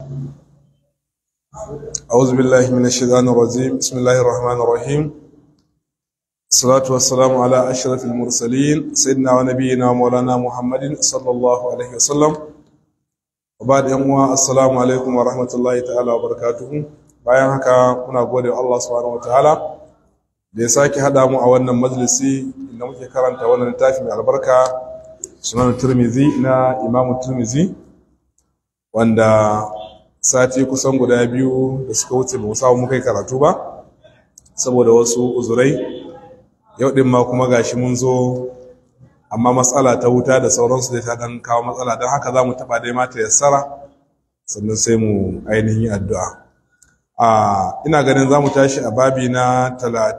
أعوذ بالله من الشيطان الرجيم بسم الله الرحمن الرحيم الصلاة والسلام على أشرف المرسلين سيدنا ونبينا ومولانا محمد صلى الله عليه وسلم وبعد يوم السلام عليكم ورحمة الله تعالى وبركاته bayan haka muna gode wa Allah subhanahu wataala da ya sake hada mu a wannan majalisi inda muke karanta wannan littafi mai albarka sunan Tirmidhi na Imam Tirmidhi wanda sati kusan guda biyu da suka wuce ba mu samu muka yi karatu ba saboda wasu uzurai. Yau din ma kuma gashi mun zo amma matsala ta wuta da sauransu da ta dan kawo matsala don haka za mu taba dai mata yassara sannan sai mu ainihin addu'a. Ina ganin za mu tashi a babi na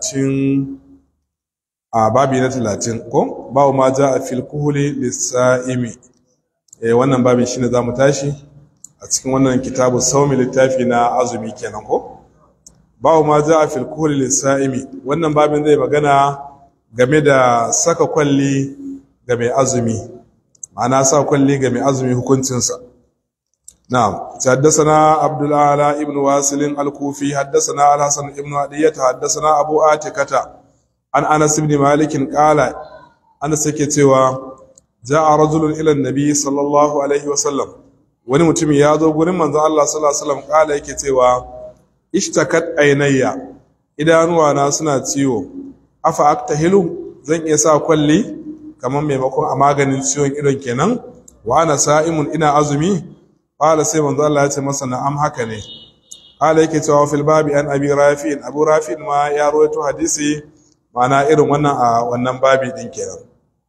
30 ko bawo ma ja a fil kuhuli lisa'imi. Wannan babin shine za mu tashi a cikin wannan kitabu saumi littafi na azumi kenan ko bawo ma ja a fil kuhuli lisa'imi. Wannan babin zai magana game da saka kwalli ga mai azumi, ma'ana sa kwalli ga mai azumi hukuncinsa. نعم حدثنا عبد الأعلى ابن واصل الكوفي حدثنا الحسن ابن عدية حدثنا أبو آتكة عن أنس بن مالك قال أنس كتوى جاء رجل إلى النبي صلى الله عليه وسلم ونمتم يادو قرم من الله صلى الله عليه وسلم قال كتوى اشتكت عيني إذا أنوانا سناتيو أفا أكتهلو زن يسا كولي كمان ميمكو أماغن سيون إذن كنن وأنا سائم إنا أزمي قال سيما الله يتي masa na'am haka ne. Qala yake cewa fil babi an abi rafi'in abu rafi'in ma ya rawaito hadisi ma'ana irin wannan a wannan babi din kenan.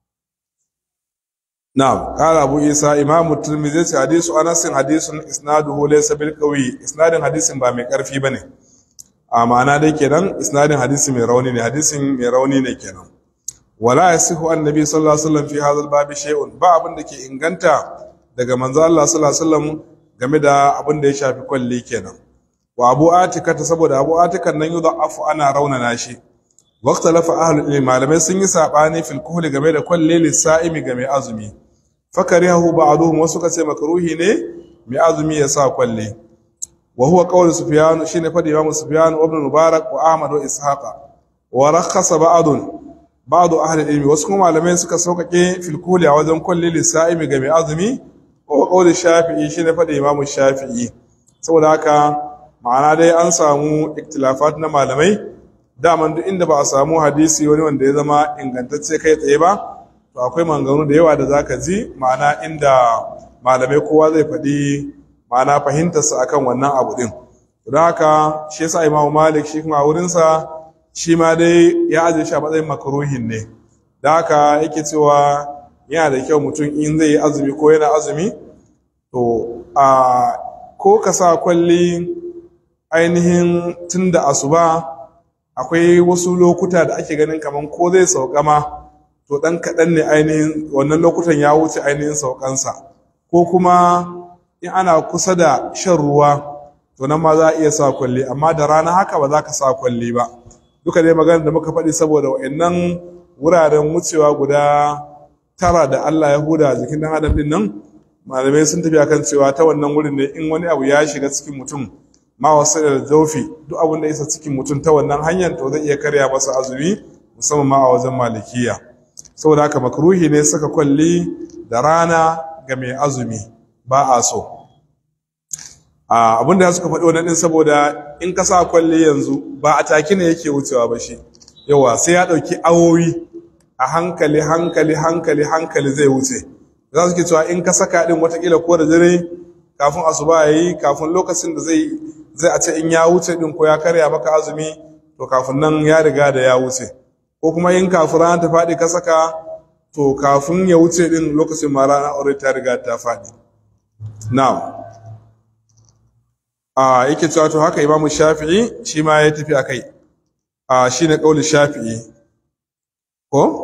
Na'am qala abu isa imam at-tirmidhi ce hadisu anas hadisun isnaduhu laysa bil qawi, isnadin hadisin ba mai karfi bane ma'ana dai kenan isnadin hadisi mai rauni ne, hadisin mai rauni ne kenan. Wala yasihu annabi sallallahu alaihi wasallam fi hadha al-babi shay'un, ba abin da ke inganta daga manzo Allah sallallahu alaihi wasallam game da abin da ya shafi kwalli kenan. Wa Abu Atika ta saboda Abu Atikan nan yudha'afu ana raunana shi. Waqtalafa ahlul ilm, malamai sun yi sabani fil kuhli game da kwalli lisa'imi ga mai azumi. Fakarihu ba'duhum, wasu ka ce makruhi ne mai azumi ya sa kwalli. Wa huwa qawl Sufyan, shine fadi Imam Sufyan ibn Mubarak wa Ahmad wa Ishaqa. Wa rakhasa ba'du ahli ilmi, wasu kuma malamai suka saukake fil kuhli a wajen kwalli lisa'imi ga mai azumi. Ko kaulin Shafi'i shine fada Imam Shafi'i. Saboda haka ma'ana dai an samu iktilafat na malamai, daman duk inda ba a samu hadisi wani wanda ya zama ingantacce kai tsaye ba to akwai maganganu da yawa da zaka ji ma'ana inda malamai kowa zai faɗi ma'ana fahimtarsa akan wannan abu din. Don haka shi yasa Imam Malik shi kuma wurinsa shi ma dai ya aje shi a matsayin makruhin ne. Don haka yake cewa yana da kyau mutum in zai yi azumi ko yana azumi to ko ka sa kwalli ainihin tun da asuba, akwai wasu lokuta da ake ganin kaman ko zai sauka ma to dan kaɗan ne ainihin wannan lokutan ya wuce ainihin saukansa, ko kuma in ana kusa da shan ruwa to nan ma za a iya sa kwalli, amma da rana haka ba za ka sa kwalli ba. Duka dai magana da muka faɗi saboda wa'annan wuraren wucewa guda 9 da Allah ya huda jikin dan adam din nan, malamai sun tafi akan cewa ta wannan wurin ne in wani abu ya shiga cikin mutum ma wasu da jawfi, duk abin da isa cikin mutum ta wannan hanyar to zai iya karya masa azumi, musamman ma a wajen malikiya. Saboda haka makruhi ne saka kwalli da rana ga mai azumi, ba a so. Abin da suka faɗi wannan din saboda in ka sa kwalli yanzu ba a take ne yake wucewa ba shi, yawa sai ya ɗauki awowi a hankali zai wuce. Za su ke cewa in ka saka din watakila ko da dare kafin asuba yayi, kafin lokacin da zai a ce in ya wuce din ko ya karya maka azumi to kafin nan ya riga da ya wuce, ko kuma in kafin rana ta faɗi ka saka to kafin ya wuce din lokacin ma rana aure ta riga ta faɗi. Na'am. Yake cewa to haka Imam Shafi'i shi ma ya tafi akai. Shine kaulin Shafi'i. Ko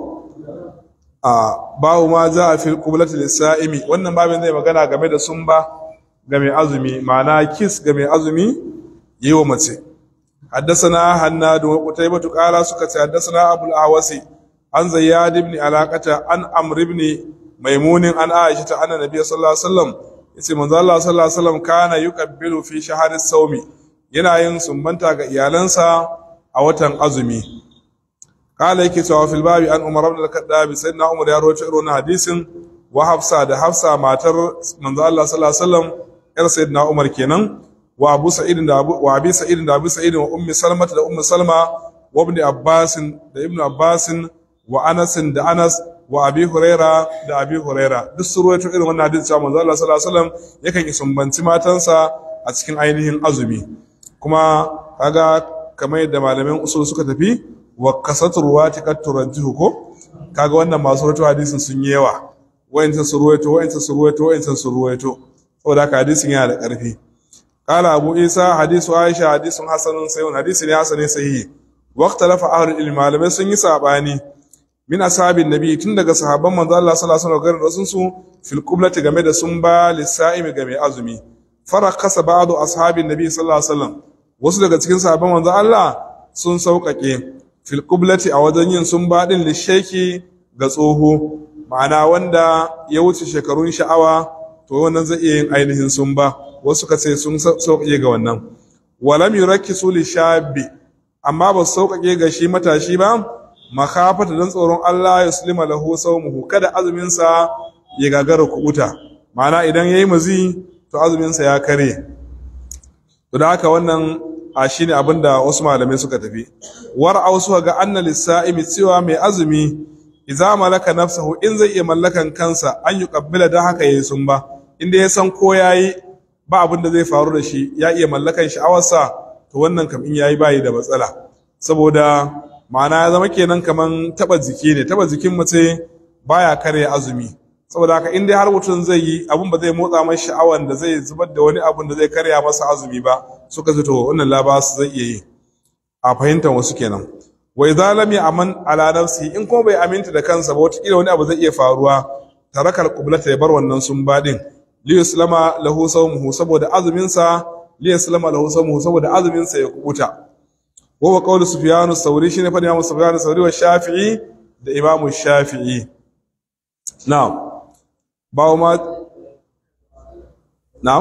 babu ma za a fil qublati lis-sa'imi, wannan babin zai magana game da sumba ga mai azumi, ma'ana kiss ga mai azumi yi wa mace. Haddasana Hannadu wa Qutaybah qala suka ce haddasana Abul Awasi an Zayyad ibn Alaqata an Amr ibn Maimun an Aisha ta anna Nabiy sallallahu alaihi wasallam yace manzo Allah sallallahu alaihi wasallam kana yuqabbilu fi shahri sawmi yana yin sumbanta ga iyalansa a watan azumi. Kala yake cewa fil babi an Umar ibn al-Khattab sayyidina Umar ya rawaito irin hadisin wa Hafsa da Hafsa matar manzo Allah sallallahu alaihi wasallam yar sayyidina Umar kenan wa Abu Sa'id da Abi Sa'id da Abu Sa'id wa Ummi Salma da Ummi Salma wa Ibn Abbas da Ibn Abbas wa Anas da Anas wa Abi Huraira da Abi Huraira duk su rawaito irin wannan hadisi cewa manzo Allah sallallahu alaihi wasallam yakan sumbanci matansa a cikin ainihin azumi. Kuma kaga kamar yadda malaman usul suka tafi wa kasatu ruwati qad turajjihu ko kaga wannan masu rawaito hadisin sun yi yawa wayancan su ruwaito saboda haka hadisin yana da ƙarfi. Qala Abu Isa hadisu Aisha hadisun hasanun sahih hadisi ne hasani sahihi waqtalafa ahlul ilmi malamai sun yi sabani min ashabin nabi tun daga sahabban manzo Allah sallallahu alaihi wasallam su fil qiblati game da sun ba lisaimi game azumi farakasa ba'du ashabin nabi sallallahu alaihi wasallam wasu daga cikin sahabban manzo Allah sun sauƙaƙe fil qiblati a wajen yin sun ba din lisheki ga tsoho ma'ana wanda ya wuce shekarun sha'awa to wannan zai iya yin ainihin sun ba wasu ka ce sun sauƙaƙe ga wannan walam yurakkisu lishabi amma ba su sauƙaƙe ga shi matashi ba makafata don tsoron Allah ya sulima lahu sawmuhu kada azumin sa ya gagara kubuta ma'ana idan yayi mazi to azumin sa ya kare to da haka wannan a shine abinda wasu malamai suka tafi war'au suka ga anna lis-sa'imi cewa mai azumi idza malaka nafsahu in zai iya mallakan kansa an yi kabbila dan haka yayi sun ba inda ya san ko yayi ba abin da zai faru da shi ya iya mallakan sha'awarsa to wannan kam in yayi bayi da matsala saboda ma'ana ya zama kenan kaman taba jiki ne taba jikin mace baya kare azumi saboda haka in dai har mutum zai yi abin ba zai motsa masa sha'awan da zai zubar da wani abin da zai karya masa azumi ba suka ce to wannan labas zai iya yi a fahimtar wasu kenan wa idza lam ya'man ala nafsi in kuma bai aminta da kansa ba wata kila wani abu zai iya faruwa tarakal qiblata ya bar wannan sun badin li yuslama lahu sawmuhu saboda azumin sa saboda azumin sa ya kubuta wa qawlu sufyan as-sawri shine fa Imam Sufyan as-Sawri wa Shafi'i da Imam Shafi'i na'am bawo ma na'am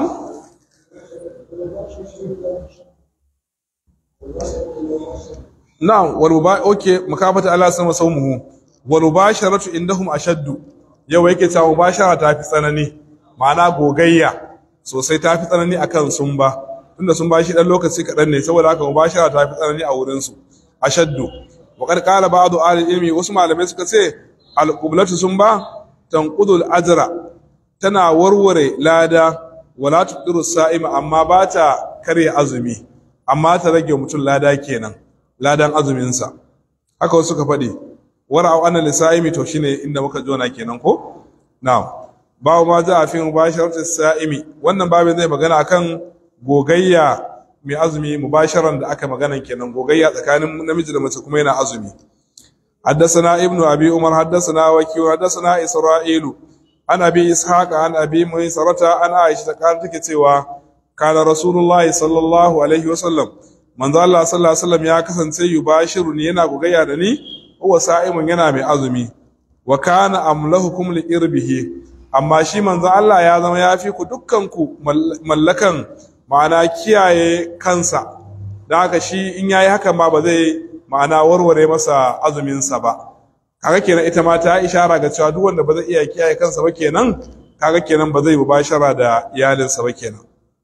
na'am mukafata Allah sama saumuhu wal mubasharatu indahum ashaddu yau yake cewa mubashara ta fi tsanani ma'ana gogayya sosai ta fi tsanani akan sumba tunda sumba shi dan lokaci kadan ne saboda haka mubashara ta fi tsanani a wurin su ashaddu wa qad qala ba'du ahli ilmi wasu malamai suka ce al qiblatu sumba tanqudul ajra tana warware lada wala tuqiru sa'ima amma ba ta kare azumi amma ta rage mutum lada kenan ladan azuminsa haka wasu ka faɗi wara'u anna lisa'imi to shine inda muka jona kenan ko na'am babu ma za a fi mubasharatu sa'imi wannan babin zai magana akan gogayya mai azumi mubasharan da aka magana kenan gogayya tsakanin namiji da mace kuma yana azumi حدثنا ابن أبي عمر حدثنا وكيع حدثنا إسرائيل عن أبي إسحاق عن أبي ميسرة عن عائشة قالت كتوا كان رسول الله صلى الله عليه وسلم من ذا الله صلى الله عليه وسلم يا كسنتي يباشرني yana gogayya da ni huwa sa'imun yana mai azumi wa kana amlahukum li irbihi amma shi manzo Allah ya zama yafi ku dukkan ku mallakan ma'ana kiyaye kansa dan haka shi in yayi haka ma ba zai ma'ana warware masa azumin sa ba kaga kenan ita ma ta ishara ga cewa duk wanda ba zai iya kiyaye kansa ba kenan kaga kenan ba zai mubashara da iyalinsa ba kenan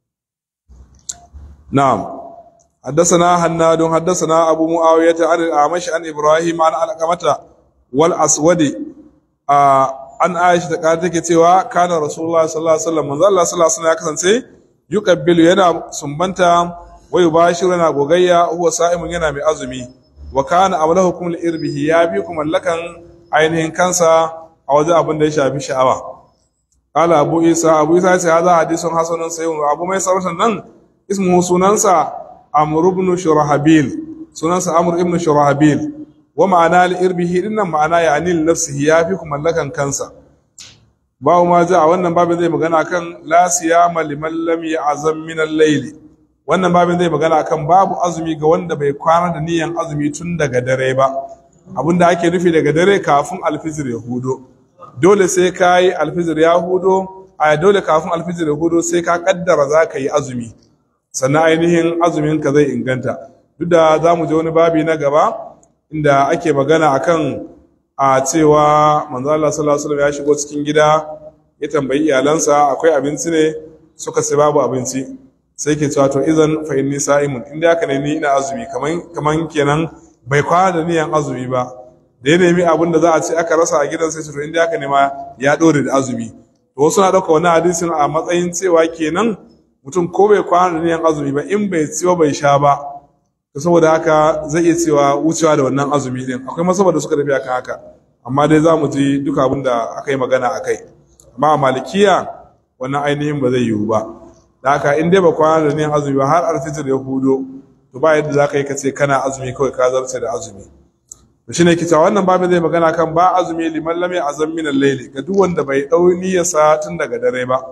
na'am حدثنا حناد حدثنا أبو معاوية عن الأعمش عن إبراهيم عن علقمة والأسود عن عائشة قالت كتوا كان رسول الله صلى الله عليه وسلم من الله صلى الله عليه وسلم يكسنتي يقبل ينا سنبنتا ويباشر ينا غوغيا هو صائم ينا من أزمي وكان أملهكم لإربه يابيكم لكن عينهن كنسا أو ذا أبن ديشا بشعوة قال أبو عيسى هذا حديث حسن صحيح أبو ميسر نن اسمه سننسا عمرو بن شرحبيل سننسا عمرو بن شرحبيل ومعنى لإربه إنما معنى يعني لنفسه يافيكم ملكا كنسا باو ما جاء wannan babin zai magana kan la siyama liman lam ya'zam min al-layl wannan babin zai magana kan babu azumi ga wanda bai kwana da niyan azumi tun daga dare ba abinda ake nufi daga dare kafin alfijir ya hudo dole sai kai alfijir ya hudo a dole kafin alfijir ya hudo sai ka kaddara za ka yi azumi sannan ainihin azumin ka zai inganta. Duk da za mu je wani babi na gaba inda ake magana akan a cewa manzo Allah sallallahu alaihi wasallam ya shigo cikin gida ya tambayi iyalansa akwai abinci ne, suka ce babu abinci, sai ke cewa to idan fa inni sa'imun, inda haka ne ni ina azumi, kaman kenan bai kwana da niyan azumi ba, da ya nemi abin da za a ce aka rasa a gidan sai to inda haka ne ma ya dore da azumi. To wasu na dauka wannan hadisin a matsayin cewa kenan mutum ko bai kwana da niyan azumi ba, in bai ci ba bai sha ba, to saboda haka zai iya cewa wucewa da wannan azumi din. Akwai masaba da suka tafi akan haka, amma dai za mu ji duka abin da aka yi magana a kai. Amma a malikiya wannan ainihin ba zai yiwu ba, da haka in dai ba kwana da niyan azumi ba har alfijir ya hudo, to ba yadda za ka yi ka ce kana azumi kawai ka zarce da azumi. To shine kita wannan babin zai magana kan ba azumi liman lam ya'zam min al-layl, ga duk wanda bai dau niyyarsa tun daga dare ba.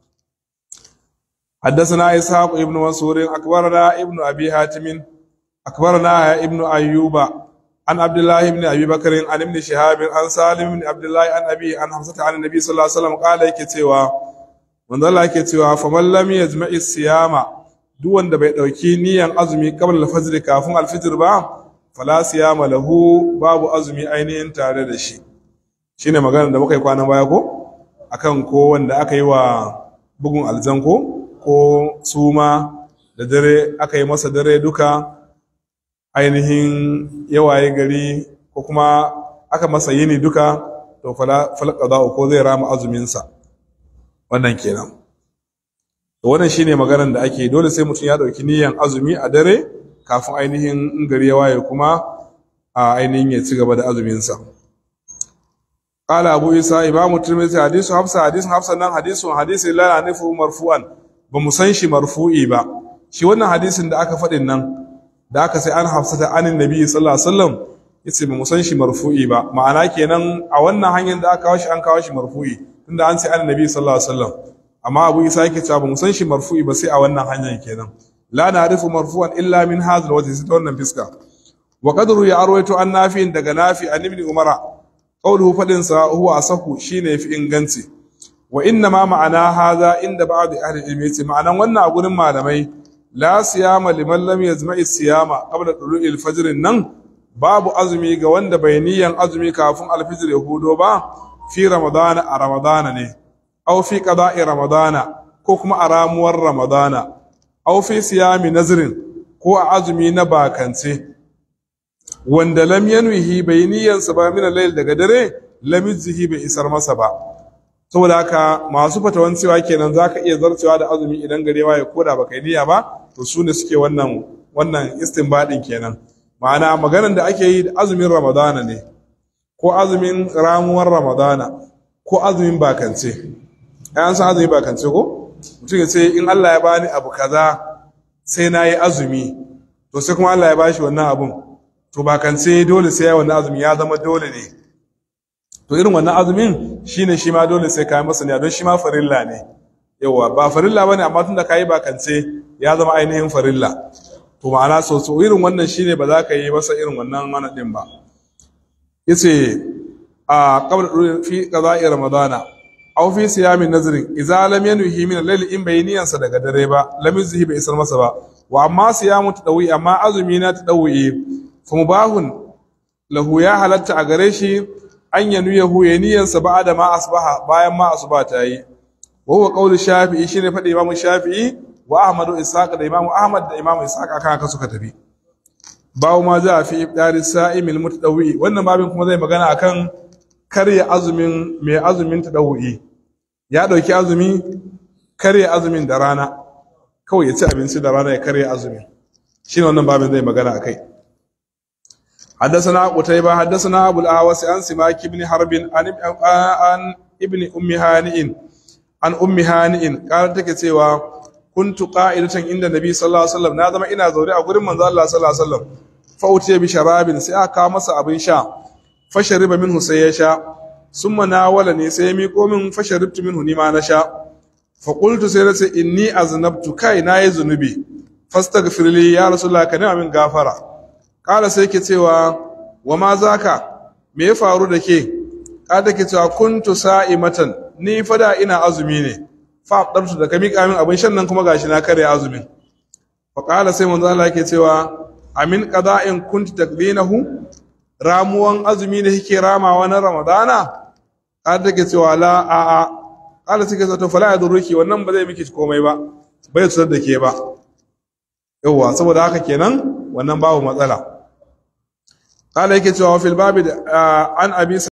حدثنا إسحاق ابن منصور أكبرنا ابن أبي حاتم أكبرنا ابن أيوب عن عبد الله بن أبي بكر عن ابن شهاب عن سالم بن عبد الله عن أبي عن حفصة عن النبي صلى الله عليه وسلم قال يكتوى من الله يكتوى فمن لم يجمع الصيام duk wanda bai dauki niyan azumi qabla al-fajr kafin al-fajr ba fala siyama lahu, babu azumi ainihin tare da shi. Shine maganar da muka yi kwanan baya ko akan ko wanda aka yi wa bugun aljanko ko suma da dare aka yi masa dare duka ainihin yawaye gari, ko kuma aka masa yini duka, to fala qada ko zai rama azumin sa. Wannan kenan. Wannan shine maganar da ake, dole sai mutum ya dauki niyan azumi a dare kafin ainihin in gari ya waye kuma a ainihin ya ci gaba da azumin sa. Qala Abu Isa Imam Tirmidhi hadisu Hafsa nan hadisi la nafu marfu'an, ba mu san shi marfu'i ba. Shi wannan hadisin da aka faɗin nan da aka sai an Hafsata anin Nabi sallallahu alaihi wasallam, yace ba mu san shi marfu'i ba, ma'ana kenan a wannan hanyar da aka kawo shi an kawo shi marfu'i tunda an sai an Nabi sallallahu alaihi wasallam. Amma Abu Isa yake cewa ba mu san shi marfu'i ba sai a wannan hanyar kenan. La na'rifu marfu'an illa min hadha alwajh, sai wannan fiska. Wa qadru ya arwaytu an Nafi'in daga Nafi an Ibn Umar qawluhu fadin sa huwa asahu, shine yafi inganci. Wa inna ma ma'ana hadha inda ba'd ahli ilmi, ma'anan wannan a gurin malamai la siyama liman lam yazma'i siyama qabla tulu'il fajr, nan babu azumi ga wanda bai niyan azumi kafin alfijir ya hudo ba, fi ramadana a ramadana ne, aw fi qada'i ramadana ko kuma a ramuwar ramadana, aw fi siyami nazrin ko a azumi na bakance, wanda lam yanwihi bai niyansa ba min al-layl daga dare, lam yuzhi bai isar masa ba. Saboda haka masu fatawan cewa kenan zaka iya zarcewa da azumi idan gare waye koda baka yi niyya ba, to su ne suke wannan istinbadin kenan. Ma'ana maganar da ake yi da azumin ramadana ne, ko azumin ramuwar ramadana, ko azumin bakance. An san azumin bakance ko mutum ya ce in Allah ya bani abu kaza sai na yi azumi, to sai kuma Allah ya bashi wannan abun, to bakance dole sai ya wannan azumi ya zama dole ne. To irin wannan azumin shine shi ma dole sai ka yi masa ne, don shi ma farilla ne. Yawa ba farilla bane, amma tunda ka yi bakance ya zama ainihin farilla. To ma'ana so irin wannan shine ba za ka yi masa irin wannan mana din ba. Yace a qabla fi qada'i ramadana aw fi siyamin nazrin idza lam yanwihi min al-layl, in bayniyan sa daga dare ba, lam yuzhi bai isar masa ba. Wa amma siyamu tadawi, amma azumi na tadawi fa mubahun lahu, ya halatta a gare shi an yanuyahu ya niyan sa ba'da ma asbaha, bayan ma asuba ta yi. Wa huwa qawlu Shafi'i, shine fadi Imam Shafi'i wa Ahmadu Ishaq da Imam Ahmad da Imam Ishaq akan haka suka tafi. Bawo ma za fi ibdari sa'imil mutadawi, wannan babin kuma zai magana akan karya azumin mai azumin tadawi. Ya dauki azumi, karya azumin da rana, kawai ya ci abinci da rana ya karya azumin. Shine wannan babin zai magana akai. حدثنا قتيبة حدثنا أبو الأعوس عن سماك بن حرب عن ابن أم هانئ عن أم هانئ قالت كتيوا كنت قائدة عند النبي صلى الله عليه وسلم، نادم إنا زوري أقول من الله صلى الله عليه وسلم، فأتي بشراب سيأكا مسا أبن شا فشرب منه سيشا ثم ناولني سيمي قوم فشربت منه نما نشا فقلت سيرتي إني أذنبت كاي ناي ذنبي فاستغفر لي يا رسول الله كنما من غفرة. Ƙala sai ke cewa wa ma zaka, me ya faru da ke? Ƙada ke cewa kuntu sa'imatan, ni fada ina azumi ne fa abdartu da ka miƙa min abin shan nan kuma gashi na karya azumin fa qala sai manzo Allah yake cewa amin qada'in kunti taqdinahu ramuwan azumi ne kike ramawa na ramadana kada take cewa la a a qala sai ka to fala yadurruki wannan ba zai miki komai ba bai tsar da ke ba yawa saboda haka kenan wannan babu matsala qala yake cewa fil babi an abi